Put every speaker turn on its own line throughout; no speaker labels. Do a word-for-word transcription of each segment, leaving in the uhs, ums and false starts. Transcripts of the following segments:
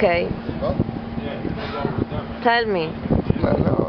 Ok. Tell me.
Ma no.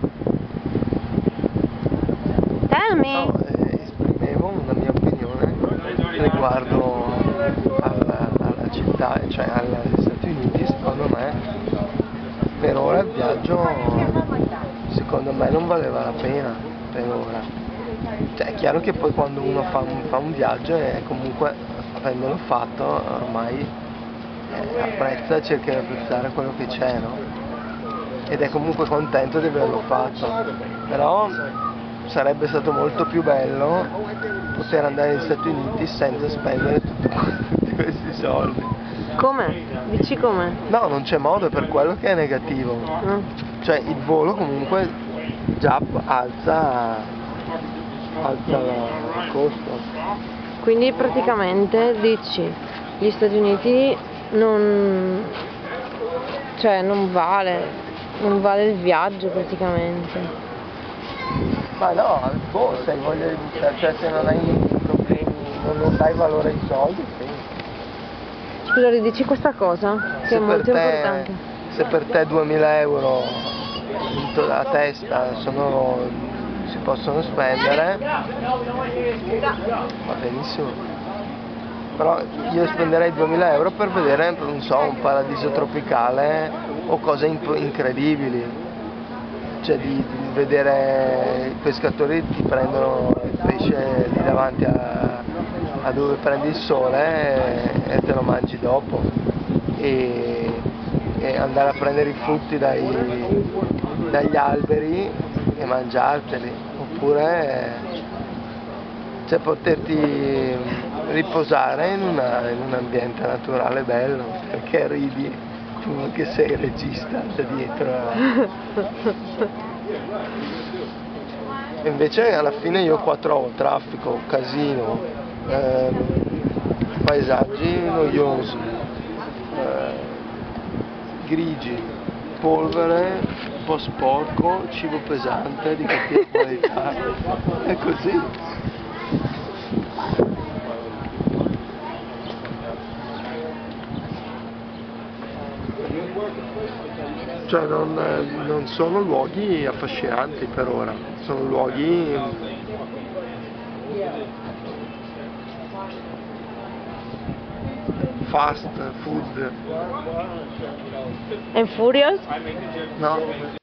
Tell me.
No, eh, esprimevo una mia opinione riguardo alla, alla città, cioè agli Stati Uniti. Secondo me per ora il viaggio secondo me non valeva la pena per ora. Cioè è chiaro che poi quando uno fa un, fa un viaggio e comunque avendolo fatto ormai eh, apprezza, cerca di apprezzare quello che c'è, no? Ed è comunque contento di averlo fatto, però sarebbe stato molto più bello poter andare negli Stati Uniti senza spendere tutti, tutti questi soldi.
Come? Dici come?
No, non c'è modo, è per quello che è negativo.
Mm.
Cioè il volo comunque già alza, alza il costo.
Quindi praticamente dici gli Stati Uniti non, cioè non vale, non vale il viaggio praticamente.
Ma no, boh, se hai voglia di buttare, cioè se non hai problemi, non, non dai valore ai soldi, sì.
Scusa, ridici questa cosa che
Se
è molto
per te,
importante.
se per te duemila euro in to- a testa sono, si possono spendere, va benissimo. Però io spenderei duemila euro per vedere, non so, un paradiso tropicale o cose imp- incredibili. Cioè di, di vedere i pescatori ti prendono il pesce lì davanti a, a dove prendi il sole e, e te lo mangi dopo. E, e andare a prendere i frutti dai, dagli alberi e mangiarteli. Oppure cioè poterti riposare in, una, in un ambiente naturale bello, perché ridi tu che sei regista da dietro. E invece alla fine io qua trovo traffico, casino, ehm, paesaggi noiosi, eh, grigi, polvere, un po' sporco, cibo pesante di cattiva qualità, è così. Cioè non, non sono luoghi affascinanti per ora, sono luoghi fast food.
And Furious?
No?